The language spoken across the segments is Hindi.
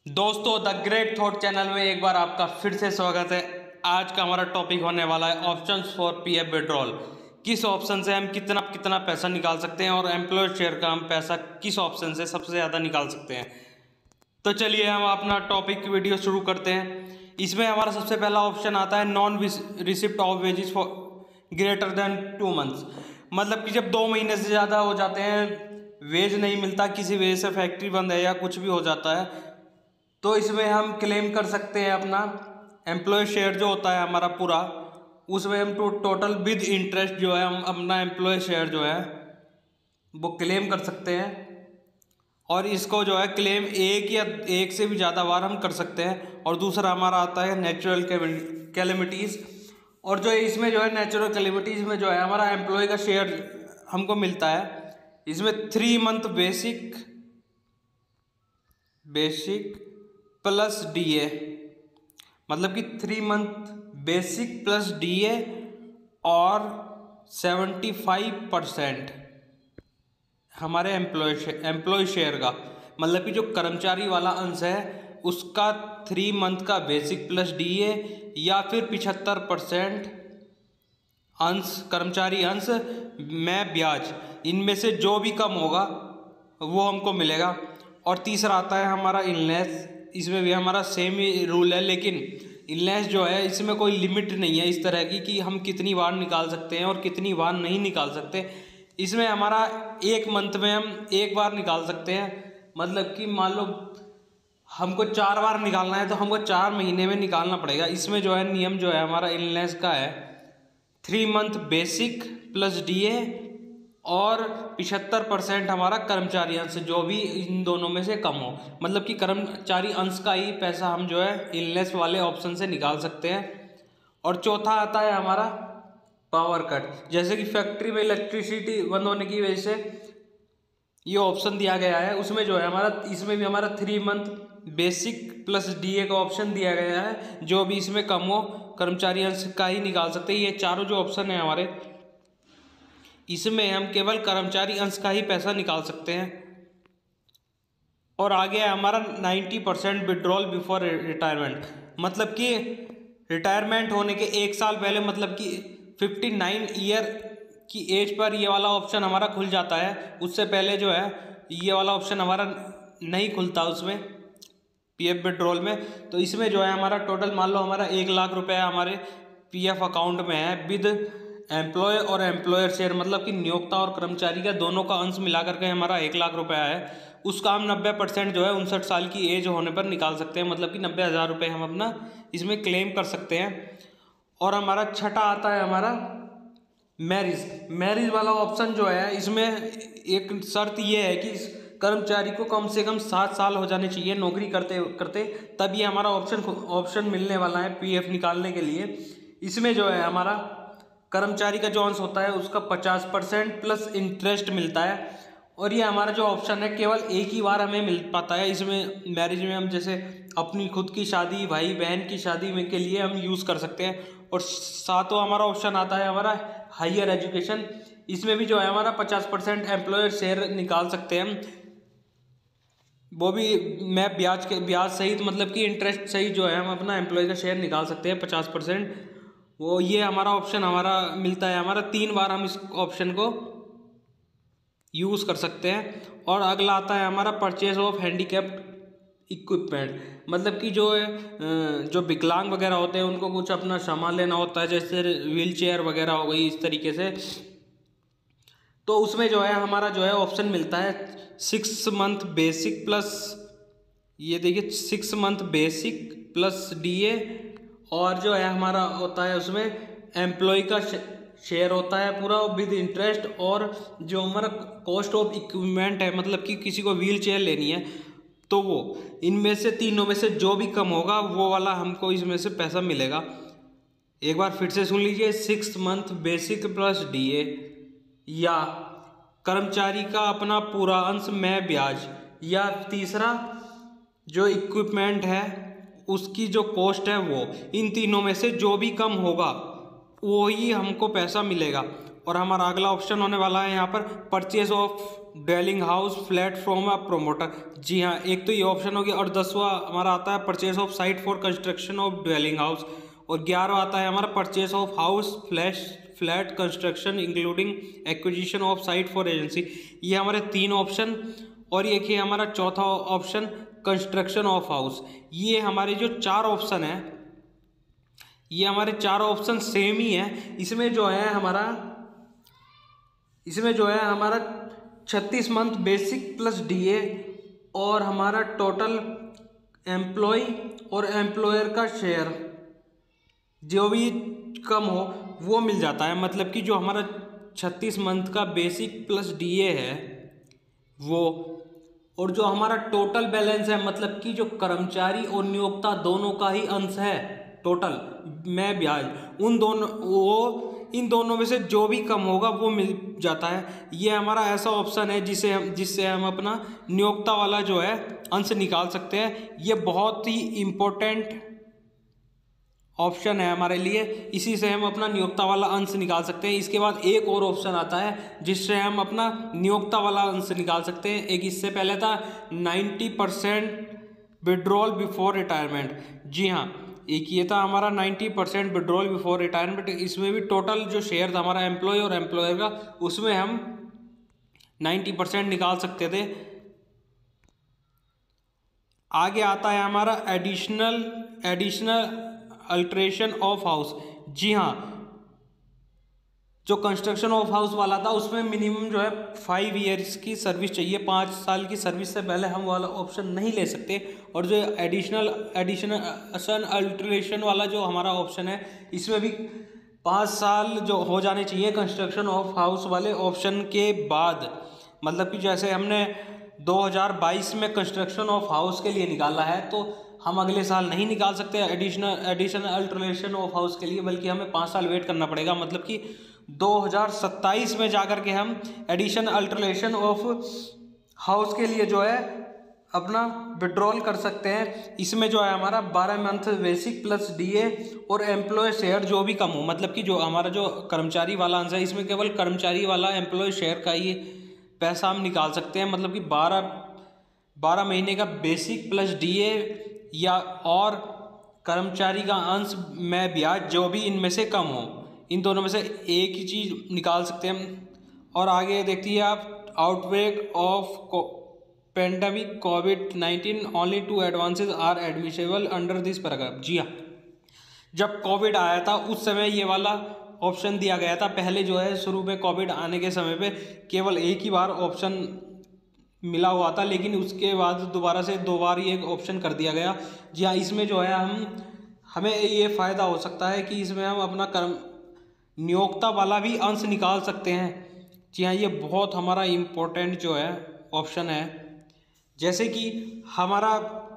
दोस्तों द ग्रेट थॉट चैनल में एक बार आपका फिर से स्वागत है। आज का हमारा टॉपिक होने वाला है ऑप्शंस फॉर पीएफ विड्रॉल। किस ऑप्शन से हम कितना कितना पैसा निकाल सकते हैं और एम्प्लॉय शेयर का हम पैसा किस ऑप्शन से सबसे ज़्यादा निकाल सकते हैं। तो चलिए हम अपना टॉपिक वीडियो शुरू करते हैं। इसमें हमारा सबसे पहला ऑप्शन आता है non receipt of wages for greater than 2 months. मतलब कि जब 2 महीने से ज़्यादा हो जाते हैं, वेज नहीं मिलता, किसी वजह से फैक्ट्री बंद है या कुछ भी हो जाता है, तो इसमें हम क्लेम कर सकते हैं अपना एम्प्लॉय शेयर जो होता है हमारा पूरा, उसमें हम टोटल विद इंटरेस्ट जो है हम अपना एम्प्लॉय शेयर जो है वो क्लेम कर सकते हैं। और इसको जो है क्लेम एक या एक से भी ज़्यादा बार हम कर सकते हैं। और दूसरा हमारा आता है नेचुरल कैलेमिटीज़। और जो इसमें जो है नेचुरल कैलेमिटीज़ में जो है हमारा एम्प्लॉय का शेयर हमको मिलता है। इसमें 3 मंथ बेसिक प्लस डीए, मतलब कि 3 मंथ बेसिक प्लस डीए और 75% हमारे एम्प्लॉय शेयर का, मतलब कि जो कर्मचारी वाला अंश है उसका 3 मंथ का बेसिक प्लस डीए या फिर 75% अंश कर्मचारी अंश में ब्याज, इनमें से जो भी कम होगा वो हमको मिलेगा। और तीसरा आता है हमारा इलनेस। इसमें भी हमारा सेम ही रूल है, लेकिन इलनेस जो है इसमें कोई लिमिट नहीं है इस तरह की कि हम कितनी बार निकाल सकते हैं और कितनी बार नहीं निकाल सकते। इसमें हमारा 1 मंथ में हम 1 बार निकाल सकते हैं। मतलब कि मान लो हमको 4 बार निकालना है तो हमको 4 महीने में निकालना पड़ेगा। इसमें जो है नियम जो है हमारा इलनेस का है 3 मंथ बेसिक प्लस डीए और 75% हमारा कर्मचारी अंश, जो भी इन दोनों में से कम हो। मतलब कि कर्मचारी अंश का ही पैसा हम जो है इलनेस वाले ऑप्शन से निकाल सकते हैं। और चौथा आता है हमारा पावर कट। जैसे कि फैक्ट्री में इलेक्ट्रिसिटी बंद होने की वजह से ये ऑप्शन दिया गया है, उसमें जो है हमारा इसमें भी हमारा 3 मंथ बेसिक प्लस डीए का ऑप्शन दिया गया है। जो भी इसमें कम हो कर्मचारी अंश का ही निकाल सकते हैं। ये चारों जो ऑप्शन है हमारे, इसमें हम केवल कर्मचारी अंश का ही पैसा निकाल सकते हैं। और आगे है हमारा 90% विड्रॉल बिफोर रिटायरमेंट। मतलब कि रिटायरमेंट होने के 1 साल पहले, मतलब कि 59 ईयर की एज पर ये वाला ऑप्शन हमारा खुल जाता है। उससे पहले जो है ये वाला ऑप्शन हमारा नहीं खुलता उसमें पीएफ विड्रॉल में। तो इसमें जो है हमारा टोटल मान लो हमारा 1 लाख रुपया हमारे पीएफ अकाउंट में है विद एम्प्लॉय और एम्प्लॉयर शेयर, मतलब कि नियोक्ता और कर्मचारी का दोनों का अंश मिला करके हमारा 1 लाख रुपया है। उसका हम 90% जो है 59 साल की एज होने पर निकाल सकते हैं। मतलब कि 90,000 रुपये हम अपना इसमें क्लेम कर सकते हैं। और हमारा छठा आता है हमारा मैरिज वाला ऑप्शन जो है, इसमें एक शर्त ये है कि कर्मचारी को कम से कम 7 साल हो जाने चाहिए नौकरी करते करते, तब ये हमारा ऑप्शन मिलने वाला है पीएफ निकालने के लिए। इसमें जो है हमारा कर्मचारी का जो अंश होता है उसका 50% प्लस इंटरेस्ट मिलता है। और ये हमारा जो ऑप्शन है केवल एक ही बार हमें मिल पाता है। इसमें मैरिज में हम जैसे अपनी खुद की शादी, भाई बहन की शादी में के लिए हम यूज़ कर सकते हैं। और सातवां हमारा ऑप्शन आता है हमारा हायर एजुकेशन। इसमें भी जो है हमारा 50% एम्प्लॉयर शेयर निकाल सकते हैं, वो भी मैं ब्याज सहित, मतलब कि इंटरेस्ट सहित जो है हम अपना एम्प्लॉय का शेयर निकाल सकते हैं 50%। वो ये हमारा ऑप्शन हमारा मिलता है हमारा 3 बार हम इस ऑप्शन को यूज़ कर सकते हैं। और अगला आता है हमारा परचेज ऑफ हैंडीकैप्ड इक्विपमेंट। मतलब कि जो विकलांग वगैरह होते हैं उनको कुछ अपना सामान लेना होता है, जैसे व्हील चेयर वगैरह हो गई, इस तरीके से। तो उसमें जो है हमारा जो है ऑप्शन मिलता है 6 मंथ बेसिक प्लस, ये देखिए 6 मंथ बेसिक प्लस डीए। और जो है हमारा होता है उसमें एम्प्लॉय का शेयर होता है पूरा विद इंटरेस्ट। और जो हमारा कॉस्ट ऑफ इक्विपमेंट है, मतलब कि किसी को व्हील चेयर लेनी है तो वो इनमें से तीनों में से जो भी कम होगा वो वाला हमको इसमें से पैसा मिलेगा। एक बार फिर से सुन लीजिए, 6 मंथ बेसिक प्लस डीए या कर्मचारी का अपना पूरा अंश में ब्याज, या तीसरा जो इक्विपमेंट है उसकी जो कॉस्ट है वो, इन तीनों में से जो भी कम होगा वो ही हमको पैसा मिलेगा। और हमारा अगला ऑप्शन होने वाला है यहाँ पर purchase of dwelling house flat from a promoter. जी हाँ, एक तो ये ऑप्शन हो गया। और 10वां हमारा आता है purchase of site for construction of dwelling house. और 11वां आता है हमारा purchase of house flat construction including acquisition of site for agency. ये हमारे 3 ऑप्शन। और ये कि हमारा चौथा ऑप्शन कंस्ट्रक्शन ऑफ हाउस। ये हमारे जो 4 ऑप्शन है, ये हमारे 4 ऑप्शन सेम ही है। इसमें जो है हमारा 36 मंथ बेसिक प्लस डीए और हमारा टोटल एम्प्लॉय और एम्प्लॉयर का शेयर जो भी कम हो वो मिल जाता है। मतलब कि जो हमारा 36 मंथ का बेसिक प्लस डीए है वो, और जो हमारा टोटल बैलेंस है, मतलब कि जो कर्मचारी और नियोक्ता दोनों का ही अंश है टोटल में ब्याज, इन दोनों में से जो भी कम होगा वो मिल जाता है। ये हमारा ऐसा ऑप्शन है जिससे हम अपना नियोक्ता वाला जो है अंश निकाल सकते हैं। ये बहुत ही इम्पोर्टेंट ऑप्शन है हमारे लिए, इसी से हम अपना नियोक्ता वाला अंश निकाल सकते हैं। इसके बाद एक और ऑप्शन आता है जिससे हम अपना नियोक्ता वाला अंश निकाल सकते हैं। एक इससे पहले था 90% विड्रॉल बिफोर रिटायरमेंट। जी हाँ, एक ये था हमारा 90% विड्रॉल बिफोर रिटायरमेंट। इसमें भी टोटल जो शेयर था हमारा एम्प्लॉय और एम्प्लॉयर का, उसमें हम 90% निकाल सकते थे। आगे आता है हमारा एडिशनल अल्ट्रेशन ऑफ हाउस। जी हाँ, जो कंस्ट्रक्शन ऑफ हाउस वाला था उसमें मिनिमम जो है 5 ईयर्स की सर्विस चाहिए। 5 साल की सर्विस से पहले हम वाला ऑप्शन नहीं ले सकते। और जो एडिशनल अल्ट्रेशन वाला जो हमारा ऑप्शन है, इसमें भी 5 साल जो हो जाने चाहिए कंस्ट्रक्शन ऑफ हाउस वाले ऑप्शन के बाद। मतलब कि जैसे हमने 2022 में कंस्ट्रक्शन ऑफ हाउस के लिए निकाला है, तो हम अगले साल नहीं निकाल सकते एडिशनल अल्ट्रेशन ऑफ हाउस के लिए, बल्कि हमें 5 साल वेट करना पड़ेगा। मतलब कि 2027 में जाकर के हम एडिशनल अल्ट्रेशन ऑफ हाउस के लिए जो है अपना विड्रॉल कर सकते हैं। इसमें जो है हमारा 12 मंथ बेसिक प्लस डीए और एम्प्लॉय शेयर जो भी कम हो, मतलब कि जो हमारा जो कर्मचारी वाला अंश है, इसमें केवल कर्मचारी वाला एम्प्लॉय शेयर का ही पैसा हम निकाल सकते हैं। मतलब कि 12 महीने का बेसिक प्लस डीए या और कर्मचारी का अंश में ब्याज जो भी इनमें से कम हो, इन दोनों में से एक ही चीज़ निकाल सकते हैं। और आगे देखिए आप, आउटब्रेक ऑफ पेंडेमिक कोविड-19 only 2 advances are admissible under this paragraph. जी हाँ, जब कोविड आया था उस समय ये वाला ऑप्शन दिया गया था। पहले जो है शुरू में कोविड आने के समय पे केवल एक ही बार ऑप्शन मिला हुआ था, लेकिन उसके बाद दोबारा से 2 बार ये ऑप्शन कर दिया गया। जी हाँ, इसमें जो है हमें ये फ़ायदा हो सकता है कि इसमें हम अपना नियोक्ता वाला भी अंश निकाल सकते हैं। जी हाँ, ये बहुत हमारा इम्पोर्टेंट जो है ऑप्शन है। जैसे कि हमारा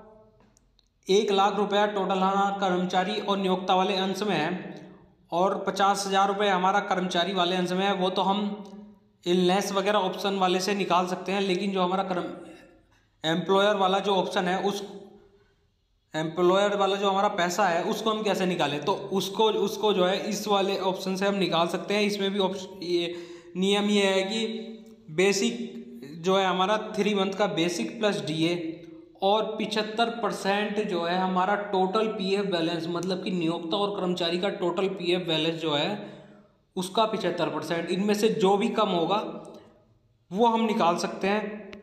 1 लाख रुपया टोटल हमारा कर्मचारी और नियोक्ता वाले अंश में है, और 50,000 रुपये हमारा कर्मचारी वाले अंश में है। वो तो हम इलनेस वगैरह ऑप्शन वाले से निकाल सकते हैं, लेकिन जो हमारा एम्प्लॉयर वाला जो ऑप्शन है, उस एम्प्लॉयर वाला जो हमारा पैसा है उसको हम कैसे निकालें, तो उसको जो है इस वाले ऑप्शन से हम निकाल सकते हैं। इसमें भी नियम ये है कि बेसिक जो है हमारा 3 मंथ का बेसिक प्लस डीए और 75% जो है हमारा टोटल पीएफ बैलेंस, मतलब कि नियोक्ता और कर्मचारी का टोटल पीएफ बैलेंस जो है उसका 75%, इनमें से जो भी कम होगा वो हम निकाल सकते हैं।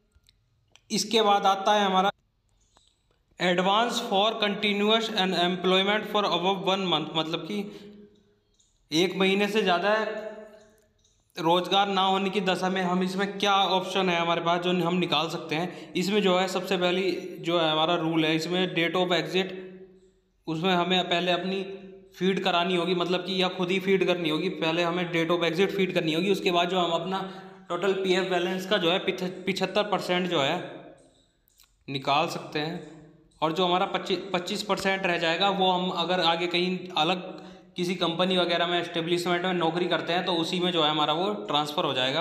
इसके बाद आता है हमारा advance for continuous and employment for above 1 month, मतलब कि 1 महीने से ज़्यादा रोजगार ना होने की दशा में हम इसमें क्या ऑप्शन है हमारे पास जो हम निकाल सकते हैं। इसमें जो है सबसे पहली जो है हमारा रूल है, इसमें डेट ऑफ एग्जिट, उसमें हमें पहले अपनी फीड करानी होगी, मतलब कि या खुद ही फीड करनी होगी। पहले हमें डेट ऑफ एग्जिट फीड करनी होगी। उसके बाद जो हम अपना टोटल पीएफ बैलेंस का जो है 75% जो है निकाल सकते हैं। और जो हमारा 25% रह जाएगा वो हम अगर आगे कहीं अलग किसी कंपनी वगैरह में एस्टेब्लिशमेंट में नौकरी करते हैं तो उसी में जो है हमारा वो ट्रांसफ़र हो जाएगा।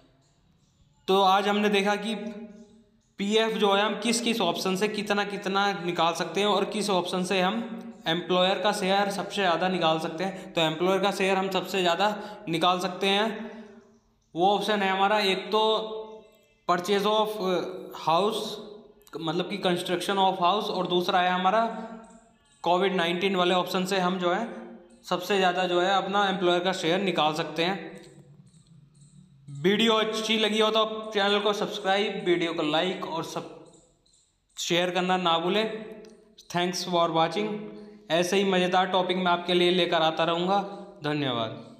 तो आज हमने देखा कि पीएफ जो है हम किस किस ऑप्शन से कितना कितना निकाल सकते हैं और किस ऑप्शन से हम एम्प्लॉयर का शेयर सबसे ज़्यादा निकाल सकते हैं। तो एम्प्लॉयर का शेयर हम सबसे ज़्यादा निकाल सकते हैं, वो ऑप्शन है हमारा, एक तो परचेज ऑफ हाउस, मतलब कि कंस्ट्रक्शन ऑफ हाउस, और दूसरा है हमारा कोविड-19 वाले ऑप्शन से हम जो है सबसे ज़्यादा जो है अपना एम्प्लॉयर का शेयर निकाल सकते हैं। वीडियो अच्छी लगी हो तो चैनल को सब्सक्राइब, वीडियो को लाइक और सब शेयर करना ना भूलें। Thanks for watching. ऐसे ही मज़ेदार टॉपिक मैं आपके लिए लेकर आता रहूँगा। धन्यवाद।